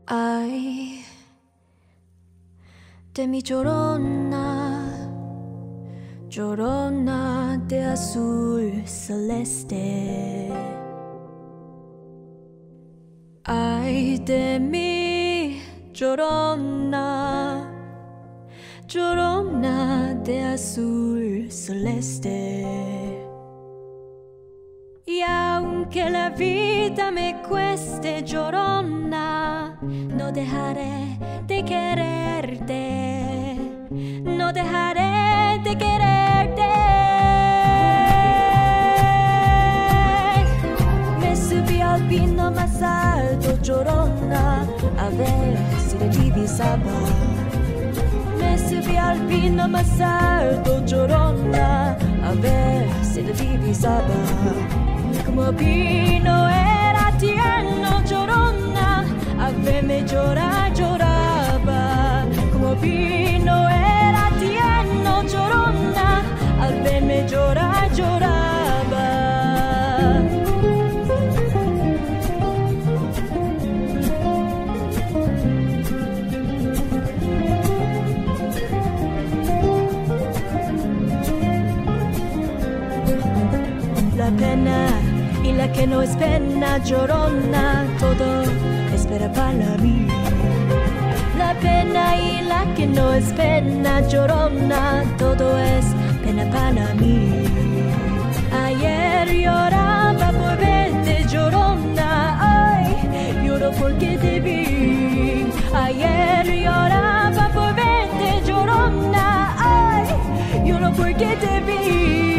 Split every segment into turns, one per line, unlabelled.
Ay, de mi llorona, llorona de azul celeste. Ay, de mi llorona, llorona de azul celeste. Y aunque la vida me cueste, llorona, no dejaré de quererte, no dejaré de quererte. Me subí al pino más alto, llorona, a ver si le divisaba. Me subí al pino más alto, llorona, a ver si le divisaba. Como pino era tierno, llorona, a verme llorar, lloraba. Como pino era tierno, llorona, a verme llorar, lloraba. La pena y la que no es pena, llorona, todo espera para mí. La pena y la que no es pena, llorona, todo es pena para mí. Ayer lloraba por verte, llorona, ay, lloro porque te vi. Ayer lloraba por verte, llorona, ay, lloro porque te vi.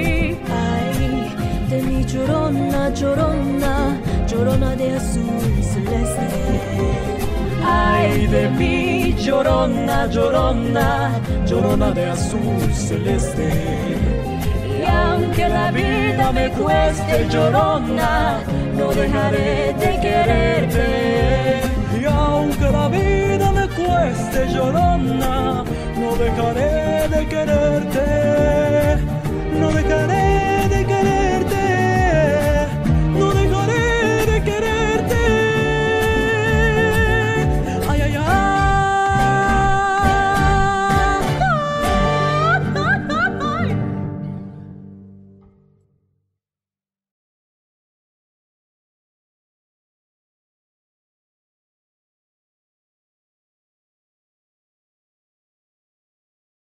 De mi llorona, llorona, llorona de azul celeste. Ay, de mi llorona, llorona, llorona de azul celeste. Y aunque la vida me cueste, llorona, no dejaré de quererte.
Y aunque la vida me cueste, llorona, no dejaré de quererte. No dejaré